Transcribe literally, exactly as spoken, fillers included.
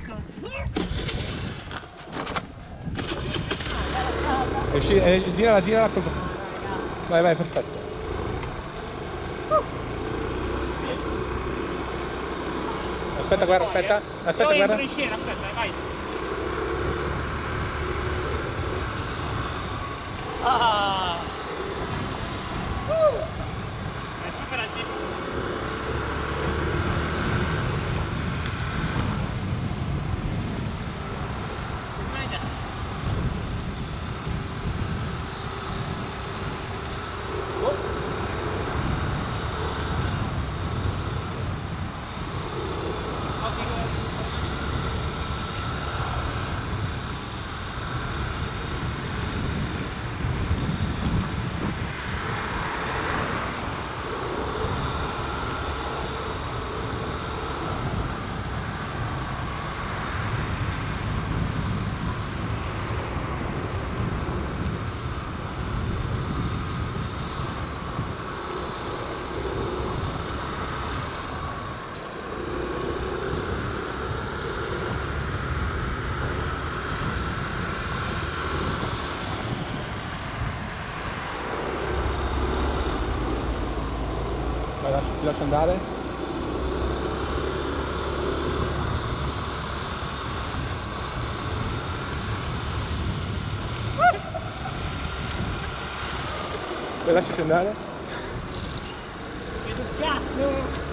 Esci, eh, girala, girala col bastone. Vai, vai, perfetto. Aspetta, guarda, aspetta. Aspetta, Io guarda. entro in scena, aspetta, vai. Ah! Uh! È super agile. Vai, lascio, ti lascio andare. Vai, lasciati andare. Vedo cazzo!